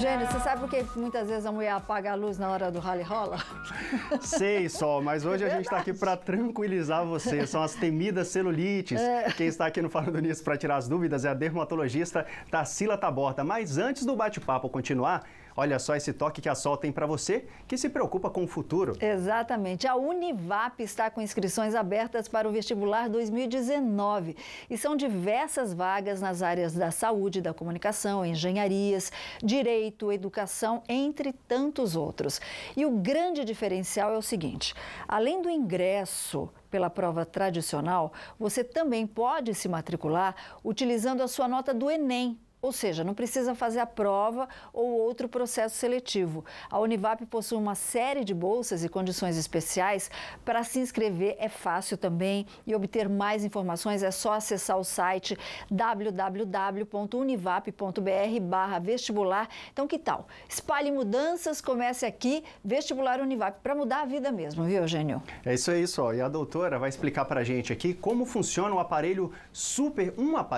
Eugênio, você sabe por que muitas vezes a mulher apaga a luz na hora do rally rola? Sei, Sol, mas hoje a gente está aqui para tranquilizar você. São as temidas celulites. Quem está aqui no Falando Nisso para tirar as dúvidas é a dermatologista Tarsila Taborda. Mas antes do bate-papo continuar, olha só esse toque que a Sol tem para você que se preocupa com o futuro. Exatamente. A Univap está com inscrições abertas para o vestibular 2019 e são diversas vagas nas áreas da saúde, da comunicação, engenharias, direito, educação, entre tantos outros. E o grande diferencial é o seguinte: além do ingresso pela prova tradicional, você também pode se matricular utilizando a sua nota do Enem. Ou seja, não precisa fazer a prova ou outro processo seletivo. A Univap possui uma série de bolsas e condições especiais. Para se inscrever é fácil também e obter mais informações é só acessar o site www.univap.br/vestibular. Então, que tal? Espalhe mudanças, comece aqui, Vestibular Univap, para mudar a vida mesmo, viu, Eugênio? É isso aí, só. E a doutora vai explicar para a gente aqui como funciona um aparelho super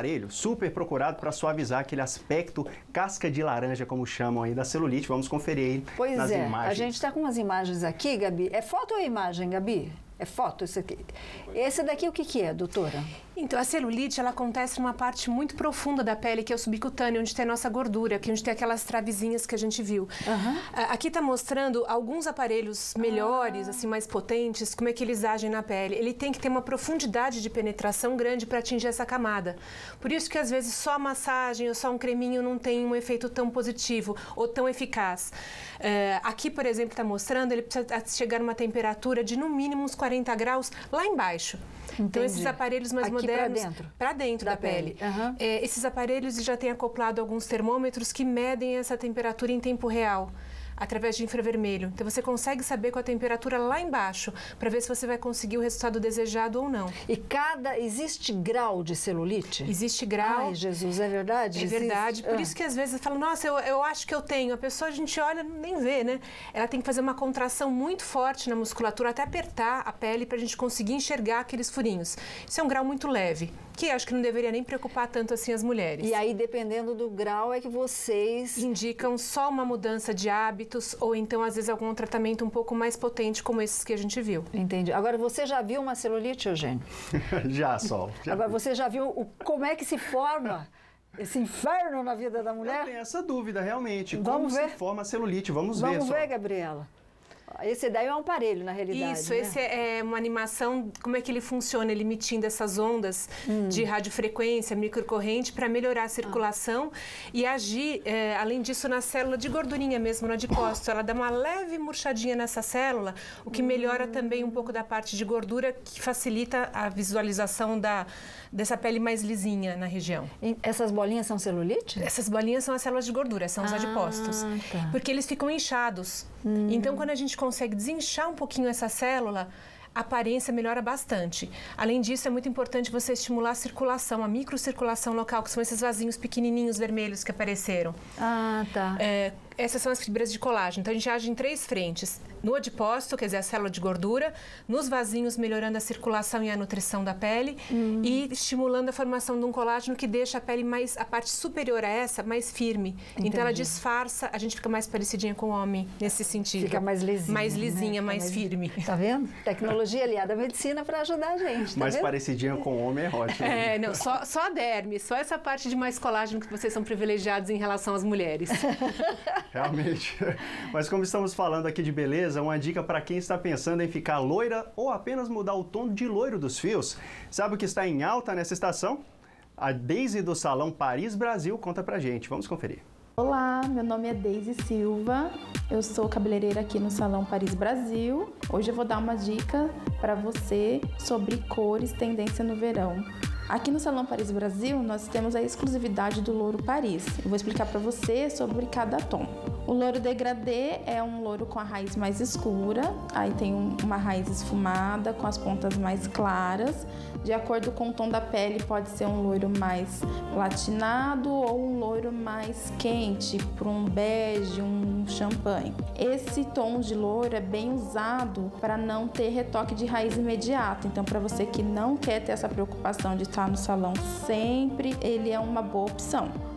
procurado para suavizar aquele aspecto casca de laranja, como chamam aí, da celulite. Vamos conferir aí nas imagens. A gente está com umas imagens aqui, Gabi. É foto ou imagem, Gabi? É foto isso aqui. Esse daqui o que é, doutora? Então, a celulite, ela acontece numa parte muito profunda da pele, que é o subcutâneo, onde tem a nossa gordura, que onde tem aquelas travezinhas que a gente viu. Aqui está mostrando alguns aparelhos melhores, assim, mais potentes, como é que eles agem na pele. Ele tem que ter uma profundidade de penetração grande para atingir essa camada. Por isso que, às vezes, só a massagem ou só um creminho não tem um efeito tão positivo ou tão eficaz. Aqui, por exemplo, está mostrando, ele precisa chegar numa temperatura de, no mínimo, uns 40 graus lá embaixo. Entendi. Então, esses aparelhos mais modernos... Para dentro da pele. Esses aparelhos já têm acoplado alguns termômetros que medem essa temperatura em tempo real, através de infravermelho. Então, você consegue saber com a temperatura lá embaixo, para ver se você vai conseguir o resultado desejado ou não. E existe grau de celulite? Existe grau. Ai, Jesus, é verdade? É verdade. Por isso que às vezes fala, nossa, eu acho que eu tenho. A pessoa, a gente olha, nem vê, né? Ela tem que fazer uma contração muito forte na musculatura, até apertar a pele para a gente conseguir enxergar aqueles furinhos. Isso é um grau muito leve, que acho que não deveria nem preocupar tanto assim as mulheres. E aí, dependendo do grau, é que vocês... indicam só uma mudança de hábitos ou então, às vezes, algum tratamento um pouco mais potente, como esses que a gente viu. Entendi. Agora, você já viu uma celulite, Eugênio? Já, Sol. Agora, você já viu como é que se forma esse inferno na vida da mulher? Eu tenho essa dúvida, realmente. Vamos ver. Se forma a celulite? Vamos ver, Vamos Sol. ver, Gabriela. Esse daí é um aparelho, na realidade. Isso, né? esse é uma animação, como é que ele funciona? Ele emitindo essas ondas de radiofrequência, microcorrente, para melhorar a circulação e agir, além disso, na célula de gordurinha mesmo, no adipócito. Ela dá uma leve murchadinha nessa célula, o que melhora também um pouco da parte de gordura, que facilita a visualização dessa pele mais lisinha na região. E essas bolinhas são celulite? Essas bolinhas são as células de gordura, são os adipócitos. Tá. Porque eles ficam inchados. Então, quando a gente consegue desinchar um pouquinho essa célula, a aparência melhora bastante. Além disso, é muito importante você estimular a circulação, a microcirculação local, que são esses vasinhos pequenininhos vermelhos que apareceram. Ah, tá. Essas são as fibras de colágeno. Então, a gente age em 3 frentes. No adipócito, quer dizer, a célula de gordura, nos vasinhos, melhorando a circulação e a nutrição da pele e estimulando a formação de um colágeno que deixa a pele a parte superior a essa, mais firme. Entendi. Então, ela disfarça, a gente fica mais parecidinha com o homem, nesse sentido. Fica mais lisinha. Mais lisinha, né? mais firme. Tá vendo? Tecnologia aliada à medicina para ajudar a gente, tá Mais vendo? parecidinha com o homem é ótimo. Não, só a derme, só essa parte de mais colágeno que vocês são privilegiados em relação às mulheres. Realmente. Mas como estamos falando aqui de beleza, uma dica para quem está pensando em ficar loira ou apenas mudar o tom de loiro dos fios. Sabe o que está em alta nessa estação? A Deise do Salão Paris Brasil conta pra gente. Vamos conferir. Olá, meu nome é Deise Silva, eu sou cabeleireira aqui no Salão Paris Brasil. Hoje eu vou dar uma dica para você sobre cores tendência no verão. Aqui no Salão Paris Brasil, nós temos a exclusividade do louro Paris. Eu vou explicar para você sobre cada tom. O louro degradê é um louro com a raiz mais escura, aí tem uma raiz esfumada com as pontas mais claras. De acordo com o tom da pele, pode ser um loiro mais platinado ou um loiro mais quente, para um bege, um champanhe. Esse tom de loiro é bem usado para não ter retoque de raiz imediato. Então, para você que não quer ter essa preocupação de estar no salão sempre, ele é uma boa opção.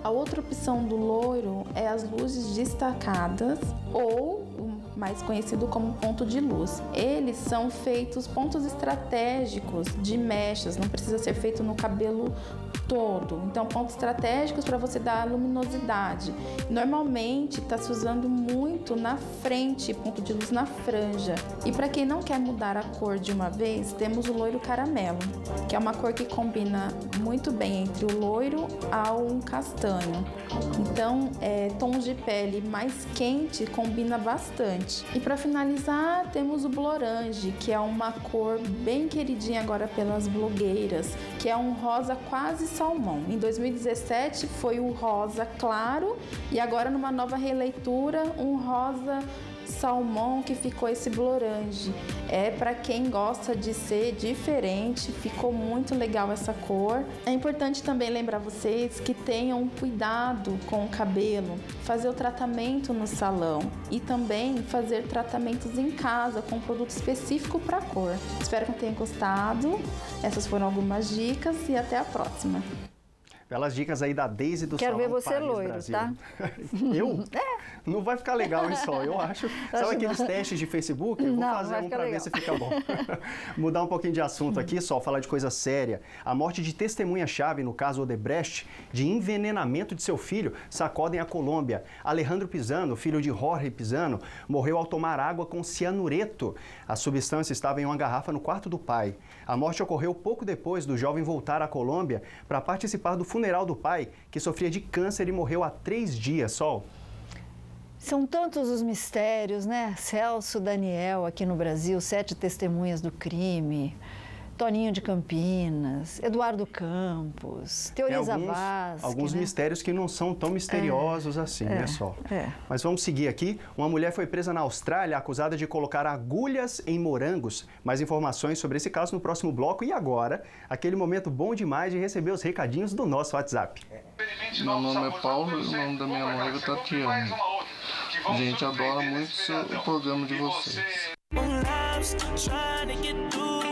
A outra opção do loiro é as luzes destacadas ou mais conhecido como ponto de luz. Eles são feitos pontos estratégicos de mechas, não precisa ser feito no cabelo todo. Então, pontos estratégicos para você dar luminosidade. Normalmente está se usando muito na frente, ponto de luz na franja. E para quem não quer mudar a cor de uma vez, temos o loiro caramelo, que é uma cor que combina muito bem entre o loiro ao castanho. Então, tons de pele mais quente combina bastante. E para finalizar, temos o Blorange, que é uma cor bem queridinha agora pelas blogueiras, que é um rosa quase salmão. Em 2017 foi o rosa claro e agora numa nova releitura um rosa salmão que ficou esse Blorange. É para quem gosta de ser diferente, ficou muito legal essa cor. É importante também lembrar vocês que tenham cuidado com o cabelo, fazer o tratamento no salão e também fazer tratamentos em casa com produto específico para cor. Espero que tenham gostado. Essas foram algumas dicas e até a próxima. Belas dicas aí da Deise do Quero Salão ver você Paris, loiro, Brasil. tá? Eu? Não vai ficar legal isso, eu acho. Sabe aqueles testes de Facebook? Eu vou fazer um para ver se fica bom. Mudar um pouquinho de assunto aqui, só falar de coisa séria. A morte de testemunha-chave no caso Odebrecht, de envenenamento de seu filho, sacodem a Colômbia. Alejandro Pisano, filho de Jorge Pisano, morreu ao tomar água com cianureto. A substância estava em uma garrafa no quarto do pai. A morte ocorreu pouco depois do jovem voltar à Colômbia para participar do funeral do pai, que sofria de câncer e morreu há 3 dias, Sol. São tantos os mistérios, né? Celso Daniel aqui no Brasil, 7 testemunhas do crime, Toninho de Campinas, Eduardo Campos, Teori Zavascki. Alguns mistérios que não são tão misteriosos assim, né, Sol? Mas vamos seguir aqui. Uma mulher foi presa na Austrália acusada de colocar agulhas em morangos. Mais informações sobre esse caso no próximo bloco. E agora, aquele momento bom demais de receber os recadinhos do nosso WhatsApp. Meu nome é Paulo e o nome da minha noiva é Tatiana. A gente adora muito o programa de vocês.